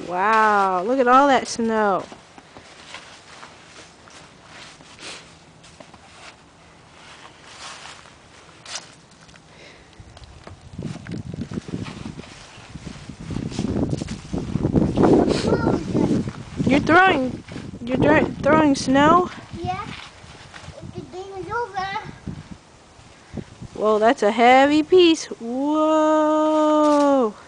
Wow, look at all that snow. You're throwing snow? Yeah. The game is over. Whoa, that's a heavy piece. Whoa.